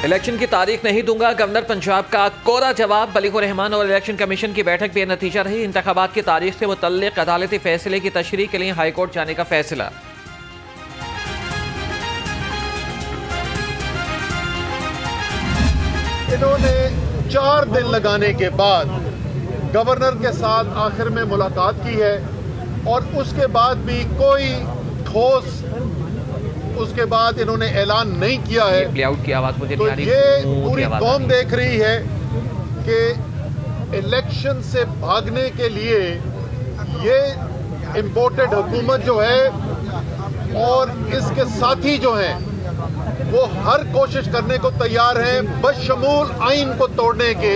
Election की तारीख नहीं दूंगा, गवर्नर पंजाब का कोरा जवाब। बलीगुर रहमान और इलेक्शन कमीशन की बैठक बेनतीजा रही। इंतखाबात की तारीख से मुतल्लिक अदालती फैसले की तशरीह के लिए हाईकोर्ट जाने का फैसला। इन्होंने 4 दिन लगाने के बाद गवर्नर के साथ आखिर में मुलाकात की है और उसके बाद भी कोई ठोस उसके बाद इन्होंने ऐलान नहीं किया है। प्लेआउट की आवाज मुझे तो नहीं आ रही। ये पूरी कौम देख रही है कि इलेक्शन से भागने के लिए ये इंपोर्टेड हुकूमत जो है और इसके साथी जो हैं वो हर कोशिश करने को तैयार हैं बशमूल आइन को तोड़ने के।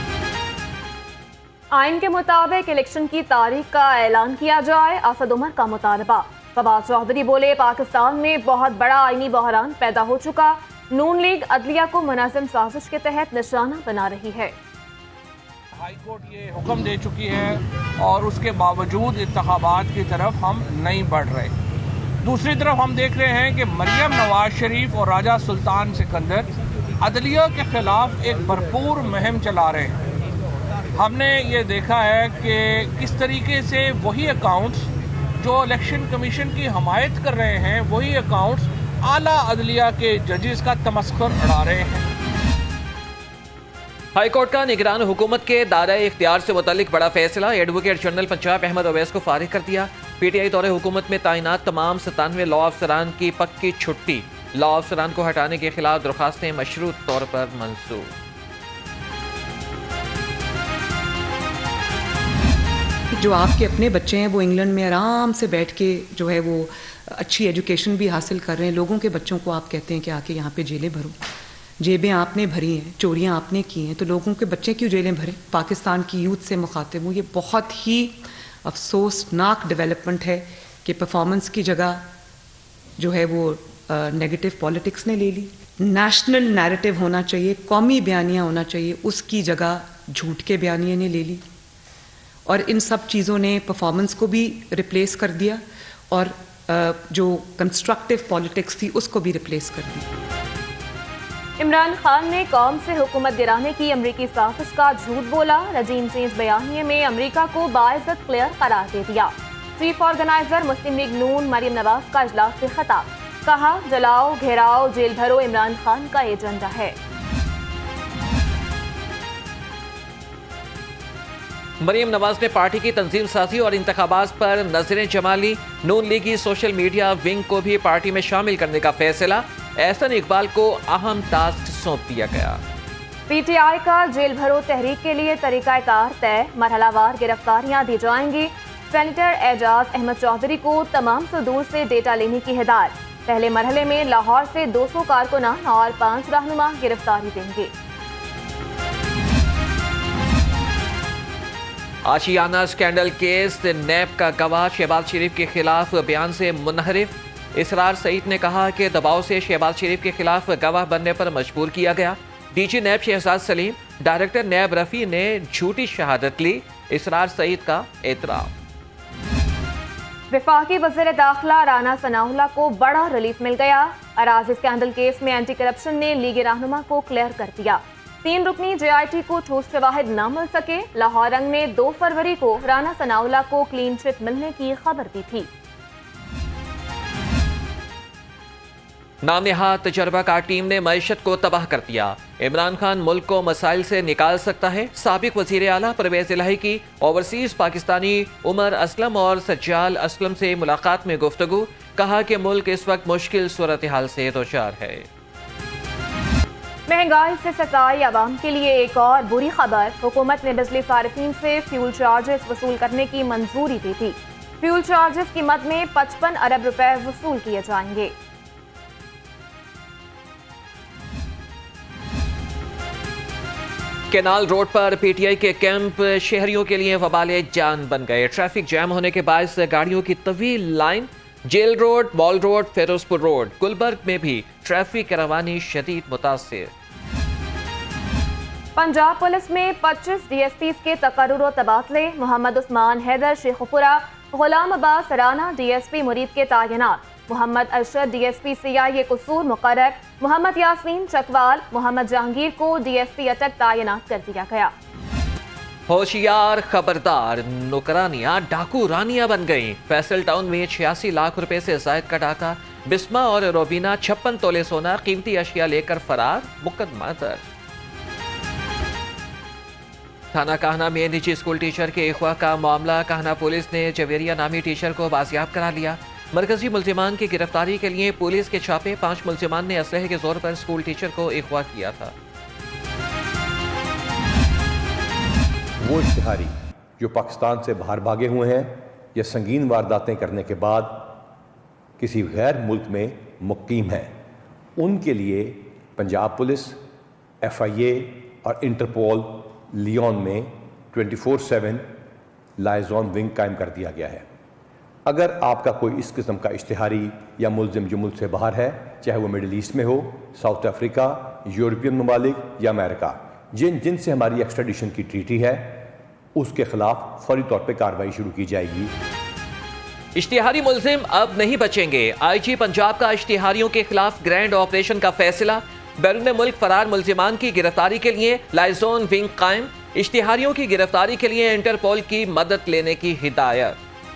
आइन के मुताबिक इलेक्शन की तारीख का ऐलान किया जाए, असद उमर का मुतालबा। फवाद चौधरी बोले, पाकिस्तान में बहुत बड़ा आईनी बहरान पैदा हो चुका। नून लीग अदलिया को मुनाजिम साजिश के तहत निशाना बना रही है। हाईकोर्ट ये हुक्म दे चुकी है और उसके बावजूद इंतखाबात की तरफ हम नहीं बढ़ रहे। दूसरी तरफ हम देख रहे हैं कि मरियम नवाज शरीफ और राजा सुल्तान सिकंदर अदलिया के खिलाफ एक भरपूर मुहिम चला रहे हैं। हमने ये देखा है कि किस तरीके से वही अकाउंट्स जो इलेक्शन कमीशन की हमायत कर रहे हैं, वही अकाउंट्स आला अदलिया के जजेस का तमस्खुर उड़ा रहे हैं। हाईकोर्ट का निगरान हुकूमत के दायरे इख्तियार से मुतालिक बड़ा फैसला। एडवोकेट जनरल पंजाब अहमद अवैस को फारिग कर दिया। पीटीआई दौरे हुकूमत में तैनात तमाम 97 लॉ अफसरान की पक्की छुट्टी। लॉ अफसरान को हटाने के खिलाफ दरख्वास्तें मशरूत तौर पर मंजूर। जो आपके अपने बच्चे हैं वो इंग्लैंड में आराम से बैठ के जो है वो अच्छी एजुकेशन भी हासिल कर रहे हैं। लोगों के बच्चों को आप कहते हैं कि आके यहाँ पे जेलें भरो। जेबें आपने भरी हैं, चोरियाँ आपने की हैं, तो लोगों के बच्चे क्यों जेलें भरे? पाकिस्तान की यूथ से मुखातिब हूँ। ये बहुत ही अफसोसनाक डेवलपमेंट है कि परफॉर्मेंस की जगह जो है वो नेगेटिव पॉलिटिक्स ने ले ली। नेशनल नैरेटिव होना चाहिए, कौमी बयानियाँ होना चाहिए, उसकी जगह झूठ के बयानिए ने ले ली और इन सब चीज़ों ने परफॉर्मेंस को भी रिप्लेस कर दिया और जो कंस्ट्रक्टिव पॉलिटिक्स थी उसको भी रिप्लेस कर दिया। इमरान खान ने कौम से हुकूमत गिराने की अमरीकी साजिश का झूठ बोला। रजीम चेंज बयानिए में अमरीका को बाइज्जत प्लेयर करार दे दिया। चीफ ऑर्गेनाइजर मुस्लिम लीग नून मरियम नवाज का इजलास से खिताब। कहा, जलाओ, घेराओ, जेल भरो इमरान खान का एजेंडा है। मरियम नवाज ने पार्टी की तंजीम साजी और इंतखाबात पर नजरें जमा ली। नून लीग की सोशल मीडिया विंग को भी पार्टी में शामिल करने का फैसला। एहसन इकबाल को अहम टास्क सौंप दिया गया। पीटीआई का जेल भरो तहरीक के लिए तरीकाकार तय। मरहलावार गिरफ्तारियां दी जाएंगी। सेनेटर एजाज अहमद चौधरी को तमाम सदूर से डेटा लेने की हिदायत। पहले मरहले में लाहौर से 200 कारकुनान और 5 रहनुमा गिरफ्तारी देंगे। आशियाना स्कैंडल केस, नैब का गवाह शहबाज शरीफ के खिलाफ बयान से मुनहरिफ। इसरार सईद ने कहा कि दबाव से शहबाज शरीफ के खिलाफ गवाह बनने पर मजबूर किया गया। डीजी नैब शहजाद सलीम, डायरेक्टर नैब रफ़ी ने झूठी शहादत ली। इसरार सईद का एतराफ। वफाकी वज़ीर दाखिला राना सनाउल्लाह को बड़ा रिलीफ मिल गया। अराजी स्कैंडल केस में एंटी करप्शन ने लीग रहनुमा को क्लियर कर दिया। 3 रुकनी JIT को ठोस शवाहिद न मिल सके। लाहौर रंग ने 2 फरवरी को राना सनाउल्लाह को क्लीन चिट मिलने की खबर दी थी। नामनहाद तजर्बाकार टीम ने मईशत को तबाह कर दिया। इमरान खान मुल्क को मसाइल से निकाल सकता है। साबिक वजीर आला परवेज इलाही की ओवरसीज पाकिस्तानी उमर असलम और सज्जाल असलम से मुलाकात में गुफ्तगू। कहा कि मुल्क इस वक्त मुश्किल सूरत हाल से दोचार है। महंगाई से सताई आवाम के लिए एक और बुरी खबर। हुकूमत ने बिजली सारिफीन से फ्यूल चार्जेस वसूल करने की मंजूरी दी थी। फ्यूल चार्जेस की मद में 55 अरब रुपए वसूल किए जाएंगे। केनाल रोड पर पीटीआई के कैंप शहरियों के लिए वबाले जान बन गए। ट्रैफिक जैम होने के बायस गाड़ियों की तवील line. Jail road, mall road, Ferozepur road, Gulberg में भी ट्रैफिक रवानी शदीद मुतासिर। पंजाब पुलिस में 25 DSPs के तकर्रुर व तबादले। मोहम्मद उस्मान हैदर शेखुपुरा, गुलाम अब्बास राना DSP मुरीद के तैनात। मोहम्मद अरशद DSP CIA कसूर मुकर्रर, मोहम्मद यासीन चकवाल, मोहम्मद जहांगीर को DSP अटक तैनात कर दिया गया। होशियार खबरदार, नुकरानियां डाकू रानियां बन गईं। फैसल टाउन में 86 लाख रुपए से जायद का डाका, बिस्मा और रोबीना 56 तोले सोना कीमती अशिया लेकर फरार, मुकदमा दर्ज। थाना काहना में निजी स्कूल टीचर के अगवा का मामला, काहना पुलिस ने जवेरिया नामी टीचर को बाजियाब करा लिया। मरकजी मुल्जिमान की गिरफ्तारी के लिए पुलिस के छापे, 5 मुल्जिमान ने असलहे के जोर पर स्कूल टीचर को अगवा किया था। वो इश्तिहारी जो पाकिस्तान से बाहर भागे हुए हैं या संगीन वारदातें करने के बाद किसी गैर मुल्क में मुकीम हैं, उनके लिए पंजाब पुलिस, FIA और इंटरपोल लियोन में 24/7 लाइजॉन विंग कायम कर दिया गया है। अगर आपका कोई इस किस्म का इश्तिहारी या मुल्जिम जो मुल्क से बाहर है, चाहे वो मिडिल ईस्ट में हो, साउथ अफ्रीका, यूरोपियन ममालिक या अमेरिका, जिनसे हमारी एक्स्ट्राडिशन की ट्रीटी है, उसके खिलाफ फौरी तौर पर कार्रवाई शुरू की जाएगी। इश्तिहारी मुल्जिम अब नहीं बचेंगे। IG पंजाब का इश्तिहारियों के खिलाफ ग्रैंड ऑपरेशन का फैसला, बैरून मुल्क फरार मुल्जिमान की गिरफ्तारी के लिए लाइजोन विंग कायम, इश्तिहारियों की गिरफ्तारी के लिए इंटरपोल की मदद लेने की हिदायत।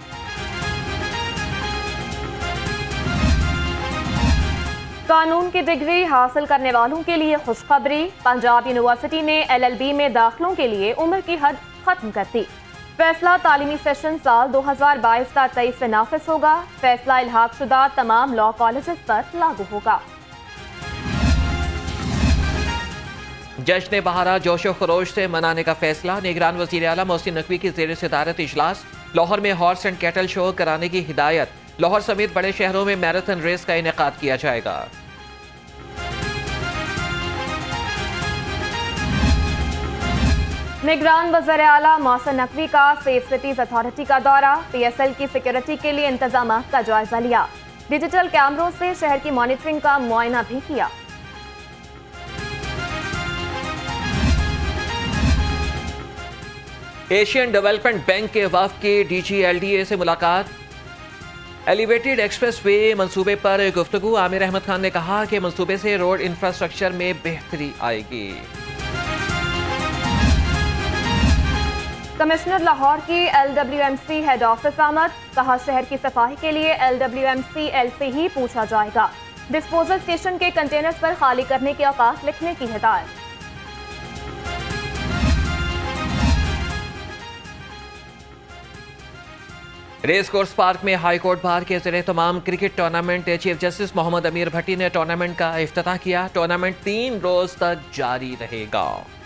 कानून की डिग्री हासिल करने वालों के लिए खुशखबरी, पंजाब यूनिवर्सिटी ने LLB में दाखिलों के लिए उम्र की हद खत्म कर दी। फैसला तालीमी सेशन साल 2022 का 23 से नाफिज होगा। फैसला इल्हाक शुदा तमाम लॉ कॉलेजेस पर लागू होगा। जश्न बहारा जोशो खरोश से मनाने का फैसला, निगरान वज़ीर आला मोहसिन नकवी की ज़ेर सदारत इजलास। लाहौर में हॉर्स एंड कैटल शो कराने की हिदायत, लाहौर समेत बड़े शहरों में मैराथन रेस का इनेकाद किया जाएगा। निगरान वज़ीर आला मोहसिन नकवी का सेफ सिटीज अथॉरिटी का दौरा, PSL की सिक्योरिटी के लिए इंतजाम का जायजा लिया। डिजिटल कैमरों से शहर की मॉनिटरिंग का मुआयना भी किया। एशियन डेवलपमेंट बैंक के वफ़द की DG LDA से मुलाकात, एलिवेटेड एक्सप्रेस वे मंसूबे पर गुफ्तगू। आमिर अहमद खान ने कहा कि मंसूबे से रोड इंफ्रास्ट्रक्चर में बेहतरी आएगी। कमिश्नर लाहौर की LWMC हेड ऑफिस आमद, कहा शहर की सफाई के लिए LWMC L से ही पूछा जाएगा। डिस्पोजल स्टेशन के कंटेनर्स पर खाली करने के औकात लिखने की हिदायत। रेस कोर्स पार्क में हाई कोर्ट बार के ज़रिए तमाम cricket tournament, chief justice Mohammad Ameer Bhatti ने टूर्नामेंट का इफ्तिताह किया। टूर्नामेंट 3 रोज तक जारी रहेगा।